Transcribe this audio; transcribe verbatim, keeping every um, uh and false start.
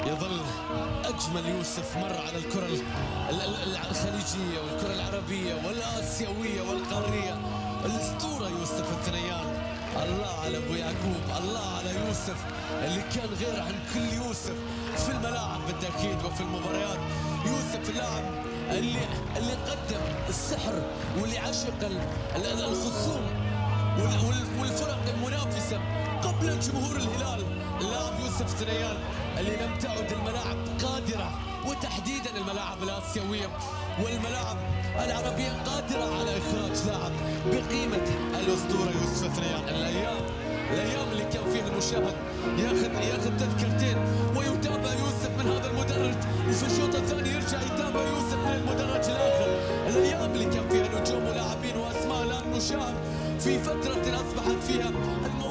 يظل أجمل يوسف مر على الكرة الخليجية والكرة العربية والآسيوية والقارية. الأسطورة يوسف الثنيان. الله على أبو يعقوب، الله على يوسف اللي كان غير عن كل يوسف في الملاعب بالتأكيد وفي المباريات. يوسف اللاعب اللي اللي قدم السحر واللي عشق الخصوم والفرق المنافسة قبل جمهور الهلال. اللاعب يوسف ثنيان اللي لم تعد الملاعب قادرة، وتحديدا الملاعب الآسيوية والملاعب العربية قادرة على إخراج لاعب بقيمة الأسطورة يوسف ثنيان. الأيام الأيام اللي كان فيها المشاهد ياخذ ياخذ تذكرتين ويتابع يوسف من هذا المدرج، وفي الشوط الثاني يرجع يتابع يوسف من المدرج الآخر. الأيام اللي كان فيها نجوم ولاعبين وأسماء الآن نشاهد في فترة أصبحت فيها